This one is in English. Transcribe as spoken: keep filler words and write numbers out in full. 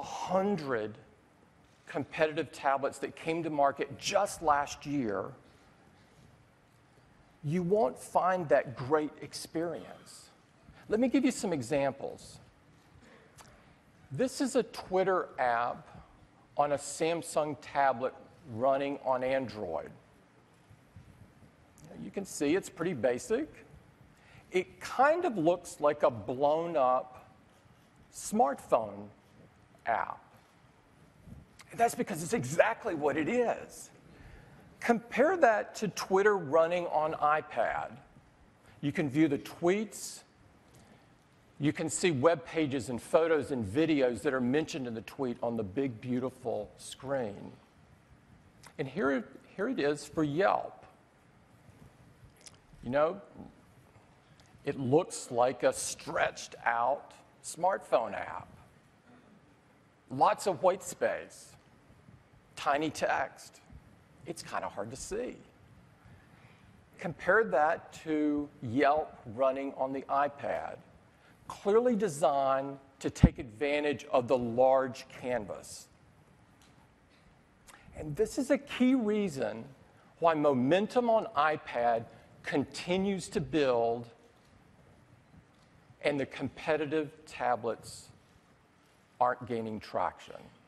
hundred competitive tablets that came to market just last year, you won't find that great experience. Let me give you some examples. This is a Twitter app on a Samsung tablet running on Android. You can see it's pretty basic. It kind of looks like a blown up smartphone app. And that's because it's exactly what it is. Compare that to Twitter running on iPad. You can view the tweets. You can see web pages and photos and videos that are mentioned in the tweet on the big, beautiful screen. And here, here it is for Yelp. You know, it looks like a stretched out smartphone app. Lots of white space, tiny text. It's kind of hard to see. Compare that to Yelp running on the iPad, clearly designed to take advantage of the large canvas. And this is a key reason why momentum on iPad continues to build and the competitive tablets aren't gaining traction.